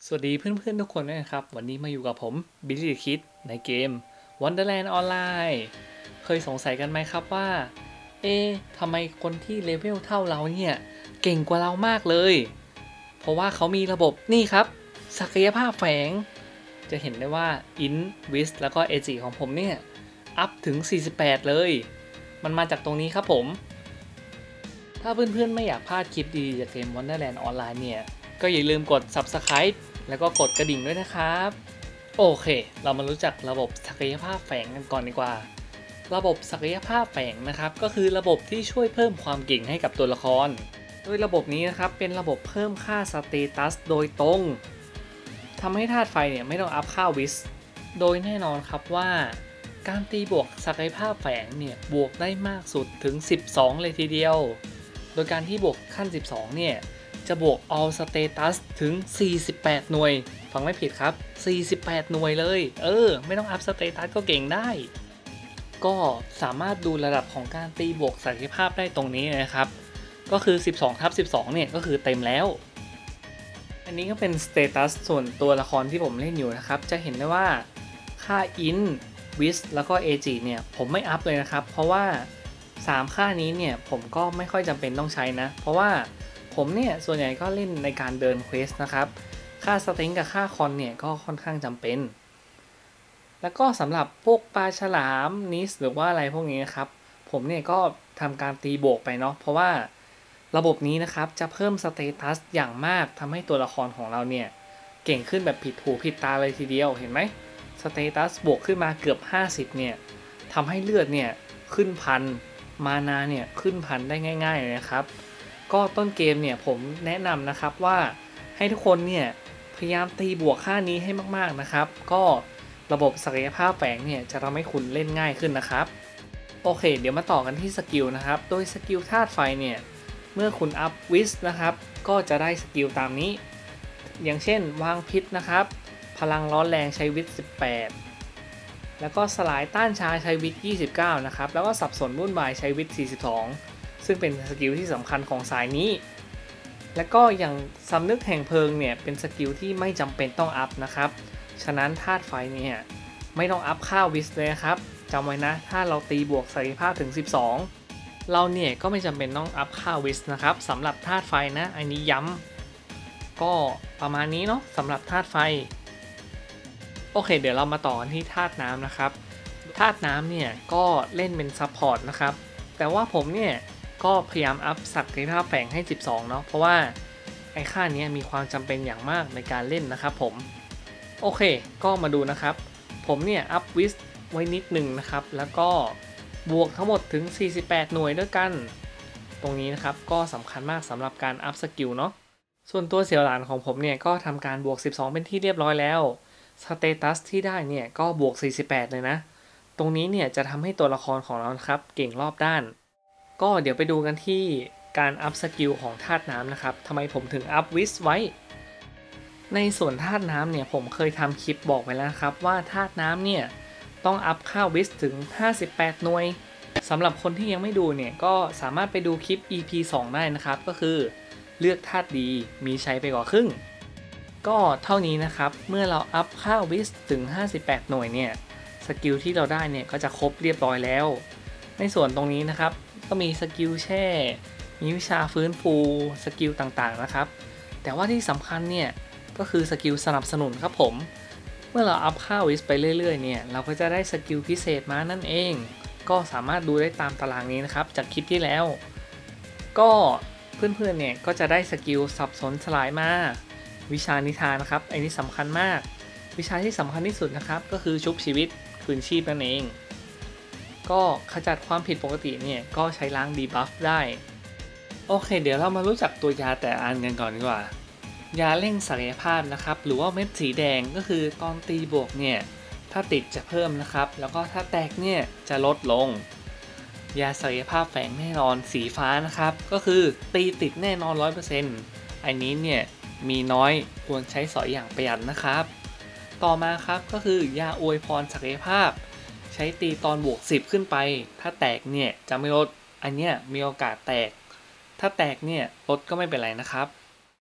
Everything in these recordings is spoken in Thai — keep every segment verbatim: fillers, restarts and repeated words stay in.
สวัสดีเพื่อนๆทุกคนด้วยนะครับวันนี้มาอยู่กับผมบิลลี่คิดในเกม Wonderland Online เคยสงสัยกันไหมครับว่าเอ๊ะทำไมคนที่เลเวลเท่าเราเนี่ยเก่งกว่าเรามากเลยเพราะว่าเขามีระบบนี่ครับศักยภาพแฝงจะเห็นได้ว่า Int Wis แล้วก็ Ag ของผมเนี่ยอัพถึงสี่สิบแปดเลยมันมาจากตรงนี้ครับผมถ้าเพื่อนๆไม่อยากพลาดคลิปดีๆจากเกม Wonderland Online เนี่ยก็อย่าลืมกด Subscribeแล้วก็กดกระดิ่งด้วยนะครับโอเคเรามารู้จักระบบศักยภาพแฝงกันก่อนดีกว่าระบบศักยภาพแฝงนะครับก็คือระบบที่ช่วยเพิ่มความเก่งให้กับตัวละครโดยระบบนี้นะครับเป็นระบบเพิ่มค่าสเตตัสโดยตรงทำให้ธาตุไฟเนี่ยไม่ต้องอัพค่าวิสโดยแน่นอนครับว่าการตีบวกศักยภาพแฝงเนี่ยบวกได้มากสุดถึงสิบสองเลยทีเดียวโดยการที่บวกขั้นสิบสองเนี่ยจะบวก all status ถึงสี่สิบแปดหน่วยฟังไม่ผิดครับสี่สิบแปดหน่วยเลยเออไม่ต้องอัพ status ก็เก่งได้ก็สามารถดูระดับของการตีบวกศักยภาพได้ตรงนี้นะครับก็คือสิบสองทับสิบสองเนี่ยก็คือเต็มแล้วอันนี้ก็เป็น status ส่วนตัวละครที่ผมเล่นอยู่นะครับจะเห็นได้ว่าค่า int wis แล้วก็ ag เนี่ยผมไม่อัพเลยนะครับเพราะว่าสามค่านี้เนี่ยผมก็ไม่ค่อยจำเป็นต้องใช้นะเพราะว่าผมเนี่ยส่วนใหญ่ก็เล่นในการเดินเควสนะครับค่าสเต็งกับค่าคอนเนี่ยก็ค่อนข้างจำเป็นแล้วก็สำหรับพวกปลาฉลามนิสหรือว่าอะไรพวกนี้นะครับผมเนี่ยก็ทำการตีบวกไปเนาะเพราะว่าระบบนี้นะครับจะเพิ่มสเตตัสอย่างมากทำให้ตัวละครของเราเนี่ยเก่งขึ้นแบบผิดหูผิดตาเลยทีเดียวเห็นไหมสเตตัสบวกขึ้นมาเกือบห้าสิบเนี่ยทำให้เลือดเนี่ยขึ้นพันมานาเนี่ยขึ้นพันได้ง่ายๆเลยนะครับก็ต้นเกมเนี่ยผมแนะนำนะครับว่าให้ทุกคนเนี่ยพยายามตีบวกค่านี้ให้มากๆนะครับก็ระบบศักยภาพแฝงเนี่ยจะทำให้คุณเล่นง่ายขึ้นนะครับโอเคเดี๋ยวมาต่อกันที่สกิลนะครับโดยสกิลธาตุไฟเนี่ยเมื่อคุณอัพวิสนะครับก็จะได้สกิลตามนี้อย่างเช่นวางพิษนะครับพลังร้อนแรงใช้วิทสิบแปดแล้วก็สลายต้านชาใช้วิทยี่สิบเก้านะครับแล้วก็สับสนวุ่นวายใช้วิทสี่สิบสองซึ่งเป็นสกิลที่สำคัญของสายนี้และก็อย่างสำนึกแห่งเพลิงเนี่ยเป็นสกิลที่ไม่จำเป็นต้องอัพนะครับฉะนั้นธาตุไฟเนี่ยไม่ต้องอัพค่าวิสเลยครับจำไว้นะถ้าเราตีบวกศักยภาพถึงสิบสองเราเนี่ยก็ไม่จำเป็นต้องอัพค่าวิสนะครับสำหรับธาตุไฟนะอันนี้ย้ำก็ประมาณนี้เนาะสำหรับธาตุไฟโอเคเดี๋ยวเรามาต่อกันที่ธาตุน้ำนะครับธาตุน้ำเนี่ยก็เล่นเป็นซัพพอร์ตนะครับแต่ว่าผมเนี่ยก็พยายามอัพศักยภาพแฝงให้สิบสองเนาะเพราะว่าไอ้ค่านี้มีความจำเป็นอย่างมากในการเล่นนะครับผมโอเคก็มาดูนะครับผมเนี่ยอัพวิสไว้นิดหนึ่งนะครับแล้วก็บวกทั้งหมดถึงสี่สิบแปดหน่วยด้วยกันตรงนี้นะครับก็สำคัญมากสำหรับการอัพสกิลเนาะส่วนตัวเสี่ยวหลานของผมเนี่ยก็ทำการบวกสิบสองเป็นที่เรียบร้อยแล้วสเตตัสที่ได้เนี่ยก็บวกสี่สิบแปดเลยนะตรงนี้เนี่ยจะทำให้ตัวละครของเราครับเก่งรอบด้านก็เดี๋ยวไปดูกันที่การอัพสกิลของธาตุน้ำนะครับทำไมผมถึงอัพวิสไว้ในส่วนธาตุน้ำเนี่ยผมเคยทำคลิปบอกไว้แล้วครับว่าธาตุน้ำเนี่ยต้องอัพค่าวิสถึงห้าสิบแปดหน่วยสำหรับคนที่ยังไม่ดูเนี่ยก็สามารถไปดูคลิป อี พี สอง ได้นะครับก็คือเลือกธาตุดีมีใช้ไปกว่าครึ่งก็เท่านี้นะครับเมื่อเราอัพค่าวิสถึงห้าสิบแปดหน่วยเนี่ยสกิลที่เราได้เนี่ยก็จะครบเรียบร้อยแล้วในส่วนตรงนี้นะครับก็มีสกิลแช่มีวิชาฟื้นฟูสกิลต่างๆนะครับแต่ว่าที่สำคัญเนี่ยก็คือสกิลสนับสนุนครับผมเมื่อเราอัพค่าวิสไปเรื่อยๆเนี่ยเราก็จะได้สกิลพิเศษมานั่นเองก็สามารถดูได้ตามตารางนี้นะครับจากคลิปที่แล้วก็เพื่อนๆเนี่ยก็จะได้สกิลสับสนสลายมาวิชานิทานนะครับอันนี้สำคัญมากวิชาที่สำคัญที่สุดนะครับก็คือชุบชีวิตคืนชีพนั่นเองก็ขจัดความผิดปกติเนี่ยก็ใช้ล้างดีบัฟได้โอเคเดี๋ยวเรามารู้จักตัวยาแต่อันกันก่อนดีกว่ายาเร่งศักยภาพนะครับหรือว่าเม็ดสีแดงก็คือตอนตีบวกเนี่ยถ้าติดจะเพิ่มนะครับแล้วก็ถ้าแตกเนี่ยจะลดลงยาศักยภาพแฝงแน่นอนสีฟ้านะครับก็คือตีติดแน่นอน ร้อยเปอร์เซ็นต์ อันนี้เนี่ยมีน้อยควรใช้สอยอย่างประหยัดนะครับต่อมาครับก็คือยาอวยพรศักยภาพใช้ตีตอนบวกสิบขึ้นไปถ้าแตกเนี่ยจะไม่ลดอันเนี้ยมีโอกาสแตกถ้าแตกเนี่ยลดก็ไม่เป็นไรนะครับ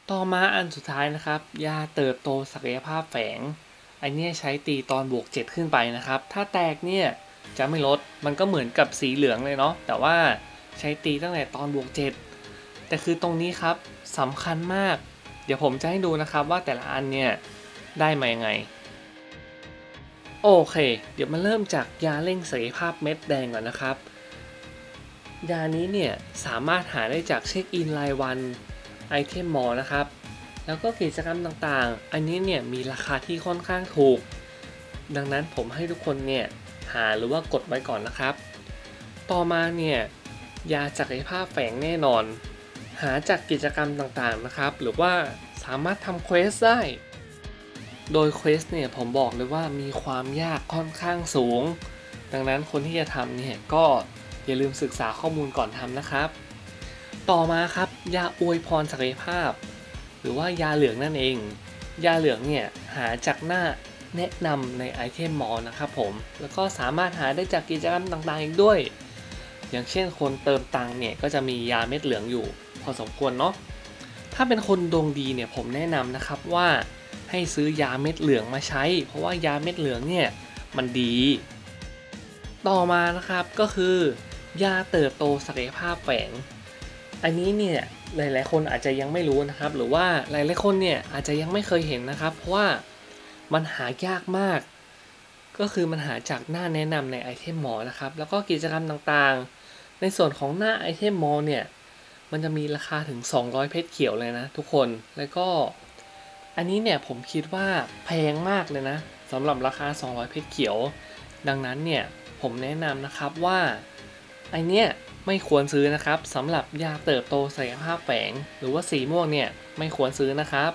ต่อมาอันสุดท้ายนะครับยาเติบโตศักยภาพแฝงอันนี้ใช้ตีตอนบวกเจ็ดขึ้นไปนะครับถ้าแตกเนี่ยจะไม่ลดมันก็เหมือนกับสีเหลืองเลยเนาะแต่ว่าใช้ตีตั้งแต่ตอนบวกเจ็ดแต่คือตรงนี้ครับสำคัญมากเดี๋ยวผมจะให้ดูนะครับว่าแต่ละอันเนี่ยได้มายังไงโอเคเดี๋ยวมาเริ่มจากยาเร่งศักยภาพเม็ดแดงก่อนนะครับยานี้เนี่ยสามารถหาได้จากเช็คอินรายวันไอเทมมอลนะครับแล้วก็กิจกรรมต่างๆอันนี้เนี่ยมีราคาที่ค่อนข้างถูกดังนั้นผมให้ทุกคนเนี่ยหาหรือว่ากดไว้ก่อนนะครับต่อมาเนี่ยยาศักยภาพแฝงแน่นอนหาจากกิจกรรมต่างๆนะครับหรือว่าสามารถทำเควสได้โดยเควสเนี่ยผมบอกเลยว่ามีความยากค่อนข้างสูงดังนั้นคนที่จะทำเนี่ยก็อย่าลืมศึกษาข้อมูลก่อนทำนะครับต่อมาครับยาอวยพรศักยภาพหรือว่ายาเหลืองนั่นเองยาเหลืองเนี่ยหาจากหน้าแนะนำในไอเทมมอลนะครับผมแล้วก็สามารถหาได้จากกิจกรรมต่างๆอีกด้วยอย่างเช่นคนเติมตังค์เนี่ยก็จะมียาเม็ดเหลืองอยู่พอสมควรเนาะถ้าเป็นคนดวงดีเนี่ยผมแนะนำนะครับว่าให้ซื้อยาเม็ดเหลืองมาใช้เพราะว่ายาเม็ดเหลืองเนี่ยมันดีต่อมานะครับก็คือยาเติบโตศักยภาพแฝงอันนี้เนี่ยหลายๆคนอาจจะยังไม่รู้นะครับหรือว่าหลายๆคนเนี่ยอาจจะยังไม่เคยเห็นนะครับเพราะว่ามันหายากมากก็คือมันหาจากหน้าแนะนำในไอเทมมอลนะครับแล้วก็กิจกรรมต่างๆในส่วนของหน้าไอเทมมอลเนี่ยมันจะมีราคาถึงสองร้อยเพชรเขียวเลยนะทุกคนแล้วก็อันนี้เนี่ยผมคิดว่าแพงมากเลยนะสำหรับราคาสองร้อยเพชรเขียวดังนั้นเนี่ยผมแนะนำนะครับว่าไอเนี้ยไม่ควรซื้อนะครับสำหรับยาเติบโตศักยภาพแฝงหรือว่าสีม่วงเนี่ยไม่ควรซื้อนะครับ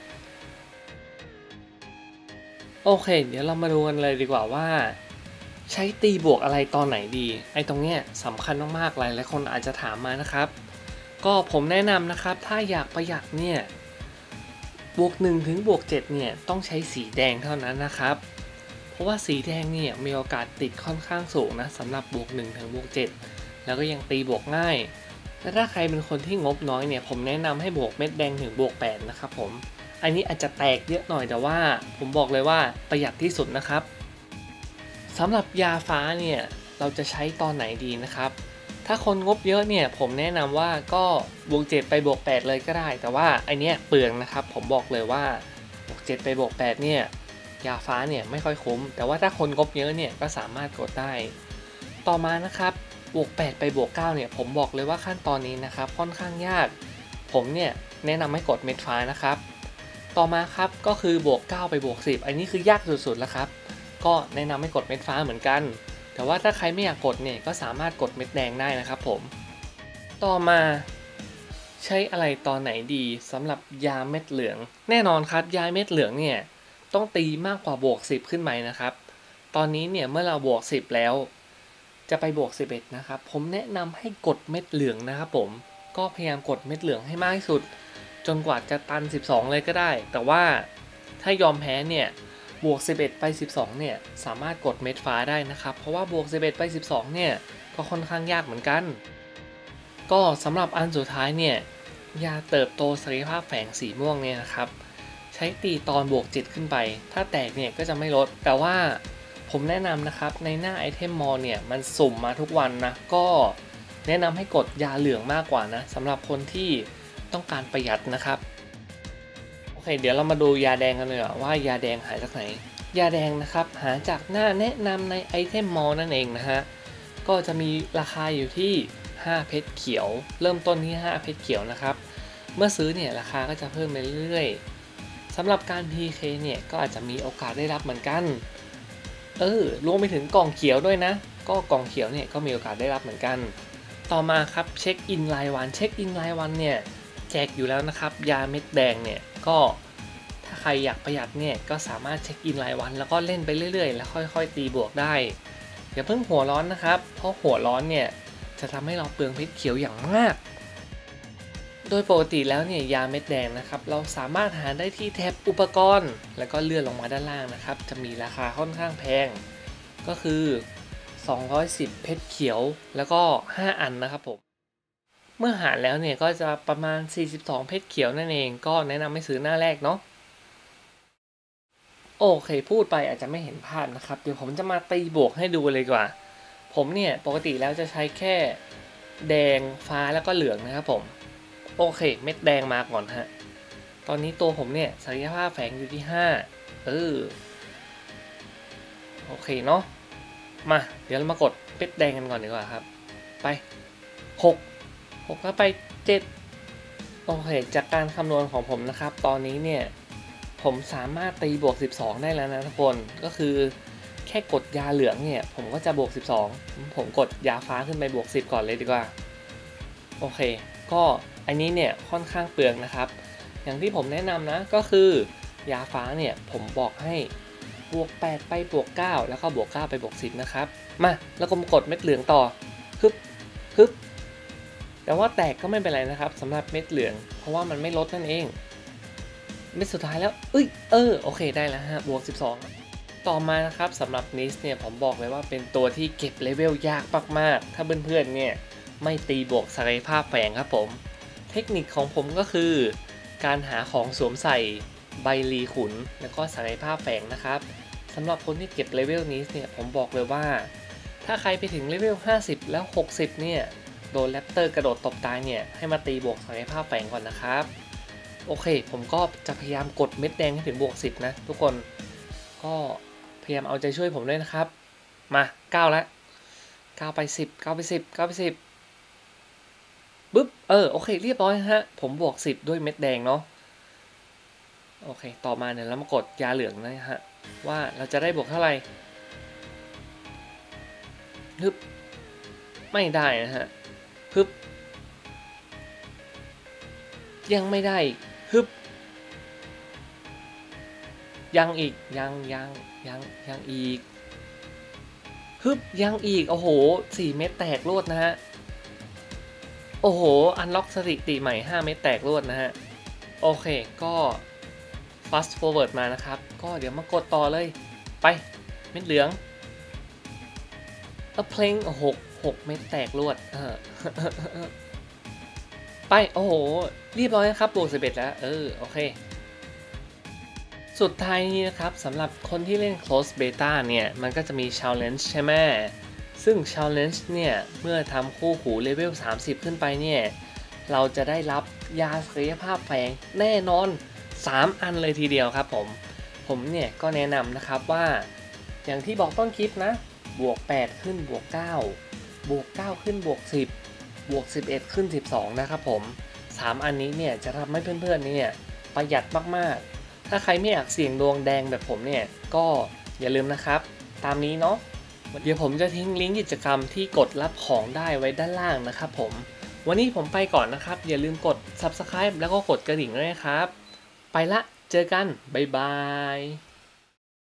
โอเคเดี๋ยวเรามาดูกันเลยดีกว่าว่าใช้ตีบวกอะไรตอนไหนดีไอตรงเนี้ยสำคัญมากๆหลายหลายคนอาจจะถามมานะครับก็ผมแนะนำนะครับถ้าอยากประหยัดเนี่ยบวกหนึ่งถึงบวกเจ็ดเนี่ยต้องใช้สีแดงเท่านั้นนะครับเพราะว่าสีแดงเนี่ยมีโอกาสติดค่อนข้างสูงนะสำหรับบวกหนึ่งถึงบวกเจ็ดแล้วก็ยังตีบวกง่ายและถ้าใครเป็นคนที่งบน้อยเนี่ยผมแนะนำให้บวกเม็ดแดงถึงบวกแปดนะครับผมอันนี้อาจจะแตกเยอะหน่อยแต่ว่าผมบอกเลยว่าประหยัดที่สุดนะครับสำหรับยาฟ้าเนี่ยเราจะใช้ตอนไหนดีนะครับถ้าคนงบเยอะเนี่ยผมแนะนำว่าก็บวกเจ็ดไปบวกแปดเลยก็ได้แต่ว่าอันเนี้ยเปลืองนะครับผมบอกเลยว่าบวกเจ็ดไปบวกแปดเนี่ยยาฟ้าเนี่ยไม่ค่อยคุ้มแต่ว่าถ้าคนงบเยอะเนี่ยก็สามารถกดได้ต่อมานะครับบวกแปดไปบวกเก้าเนี่ยผมบอกเลยว่าขั้นตอนนี้นะครับค่อนข้างยากผมเนี่ยแนะนำให้กดเม็ดฟ้านะครับต่อมาครับก็คือบวกเก้าไปบวกสิบอันนี้คือยากสุดๆแล้วครับก็แนะนำให้กดเม็ดฟ้าเหมือนกันแต่ว่าถ้าใครไม่อยากกดเนี่ยก็สามารถกดเม็ดแดงได้นะครับผมต่อมาใช้อะไรตอนไหนดีสำหรับยาเม็ดเหลืองแน่นอนครับยาเม็ดเหลืองเนี่ยต้องตีมากกว่าบวกสิบขึ้นไปนะครับตอนนี้เนี่ยเมื่อเราบวกสิบแล้วจะไปบวกสิบเอ็ดนะครับผมแนะนำให้กดเม็ดเหลืองนะครับผมก็พยายามกดเม็ดเหลืองให้มากที่สุดจนกว่าจะตันสิบสองเลยก็ได้แต่ว่าถ้ายอมแพ้เนี่ยบวกสิบเอ็ดไปสิบสองเนี่ยสามารถกดเม็ดฟ้าได้นะครับเพราะว่าบวกสิบเอ็ดไปสิบสองเนี่ยก็ค่อนข้างยากเหมือนกันก็สำหรับอันสุดท้ายเนี่ยยาเติบโตศักยภาพแฝงสีม่วงเนี่ยนะครับใช้ตีตอนบวกเจ็ดขึ้นไปถ้าแตกเนี่ยก็จะไม่ลดแต่ว่าผมแนะนำนะครับในหน้าไอเทมมอลเนี่ยมันสุ่มมาทุกวันนะก็แนะนำให้กดยาเหลืองมากกว่านะสำหรับคนที่ต้องการประหยัดนะครับโอเคเดี๋ยวเรามาดูยาแดงกันเลยว่ายาแดงหาจากไหนยาแดงนะครับหาจากหน้าแนะนำในไอเทมมอลนั่นเองนะฮะก็จะมีราคาอยู่ที่ห้าเพชรเขียวเริ่มต้นที่ห้าเพชรเขียวนะครับเมื่อซื้อเนี่ยราคาก็จะเพิ่มไปเรื่อยๆสำหรับการ พี เค เนี่ยก็อาจจะมีโอกาสได้รับเหมือนกันเออรวมไปถึงกล่องเขียวด้วยนะก็กล่องเขียวเนี่ยก็มีโอกาสได้รับเหมือนกันต่อมาครับเช็คอินรายวันเช็คอินรายวันเนี่ยแจกอยู่แล้วนะครับยาเม็ดแดงเนี่ยก็ถ้าใครอยากประหยัดเนี่ยก็สามารถเช็คอินรายวันแล้วก็เล่นไปเรื่อยๆแล้วค่อยๆตีบวกได้อย่าเพิ่งหัวร้อนนะครับเพราะหัวร้อนเนี่ยจะทำให้เราเปลืองเพชรเขียวอย่างมากโดยปกติแล้วเนี่ยยาเม็ดแดงนะครับเราสามารถหาได้ที่แท็บอุปกรณ์แล้วก็เลื่อนลงมาด้านล่างนะครับจะมีราคาค่อนข้างแพงก็คือสองร้อยสิบเพชรเขียวแล้วก็ห้าอันนะครับผมเมื่อหารแล้วเนี่ยก็จะประมาณสี่สิบสองเพชรเขียวนั่นเองก็แนะนำให้ซื้อหน้าแรกเนาะโอเคพูดไปอาจจะไม่เห็นภาพนะครับเดี๋ยวผมจะมาตีบวกให้ดูเลยดีกว่าผมเนี่ยปกติแล้วจะใช้แค่แดงฟ้าแล้วก็เหลืองนะครับผมโอเคเม็ดแดงมาก่อนฮะตอนนี้ตัวผมเนี่ยศักยภาพแฝงอยู่ที่ห้าเออโอเคเนาะมาเดี๋ยวเรามากดเม็ดแดงกันก่อนดีกว่าครับไปหก หกแล้วไปเจ็ดโอเคจากการคำนวณของผมนะครับตอนนี้เนี่ยผมสามารถตีบวกสิบสองได้แล้วนะทุกคนก็คือแค่กดยาเหลืองเนี่ยผมก็จะบวกสิบสองผมกดยาฟ้าขึ้นไปบวกสิบก่อนเลยดีกว่าโอเคก็อันนี้เนี่ยค่อนข้างเปลืองนะครับอย่างที่ผมแนะนำนะก็คือยาฟ้าเนี่ยผมบอกให้บวกแปดไปบวกเก้าแล้วก็บวกเก้าไปบวกสิบนะครับมาแล้วก็มากดเม็ดเหลืองต่อฮึบฮึบแต่ว่าแตกก็ไม่เป็นไรนะครับสำหรับเม็ดเหลืองเพราะว่ามันไม่ลดนั่นเองเม็ดสุดท้ายแล้วเอ้ยเออโอเคได้แล้วฮะบวกสิบสองต่อมานะครับสำหรับนิสเนี่ยผมบอกเลยว่าเป็นตัวที่เก็บเลเวลยากมากๆถ้าเพื่อนๆเนี่ยไม่ตีบวกศักยภาพแฝงครับผมเทคนิคของผมก็คือการหาของสวมใส่ใบรีขุนแล้วก็ศักยภาพแฝงนะครับสำหรับคนที่เก็บเลเวลนิสเนี่ยผมบอกเลยว่าถ้าใครไปถึงเลเวลห้าสิบแล้วหกสิบเนี่ยโดนแรปเตอร์กระโดดตบตายเนี่ยให้มาตีบวกศักยภาพแฝงก่อนนะครับโอเคผมก็จะพยายามกดเม็ดแดงให้ถึงบวกสิบนะทุกคนก็พยายามเอาใจช่วยผมด้วยนะครับมาเก้าแล้วเก้าไปสิบ เก้าไปสิบ เก้าไปสิบปึ๊บเออโอเคเรียบร้อยฮะผมบวกสิบด้วยเม็ดแดงเนาะโอเคต่อมาเนี่ยเรามากดยาเหลืองนะฮะว่าเราจะได้บวกเท่าไหร่ฮึบไม่ได้นะฮะฮึบยังไม่ได้ฮึบยังอีกยังยังยังยังอีกฮึบยังอีกโอ้โหสี่เม็ดแตกรวดนะฮะโอ้โหอันล็อกสถิติใหม่ห้าเม็ดแตกรวดนะฮะโอเคก็ fast forward มานะครับก็เดี๋ยวมากดต่อเลยไปเม็ดเหลืองเอาเพลงหกหกเม็ดแตกรวดเออ ไปโอ้โหเรียบร้อยครับบวกสิบเอ็ดแล้วเออโอเคสุดท้ายนี้นะครับสำหรับคนที่เล่น close beta เนี่ยมันก็จะมี challenge ใช่ไหมซึ่ง challenge เนี่ยเมื่อทำคู่หูเลเวลสามสิบขึ้นไปเนี่ยเราจะได้รับยาศักยภาพแฝงแน่นอนสามอันเลยทีเดียวครับผมผมเนี่ยก็แนะนำนะครับว่าอย่างที่บอกต้นคลิปนะบวกแปดขึ้นบวกเก้าบวกเก้าขึ้นบวกสิบบวกสิบเอ็ดขึ้นสิบสองนะครับผมสามอันนี้เนี่ยจะทำให้เพื่อนๆเนี่ยประหยัดมากๆถ้าใครไม่อยากเสี่ยงดวงแดงแบบผมเนี่ยก็อย่าลืมนะครับตามนี้เนาะเดี๋ยวผมจะทิ้งลิงก์กิจกรรมที่กดรับของได้ไว้ด้านล่างนะครับผมวันนี้ผมไปก่อนนะครับอย่าลืมกด ซับสไครบ์ แล้วก็กดกระดิ่งด้วยนะครับไปละเจอกันบ๊ายบาย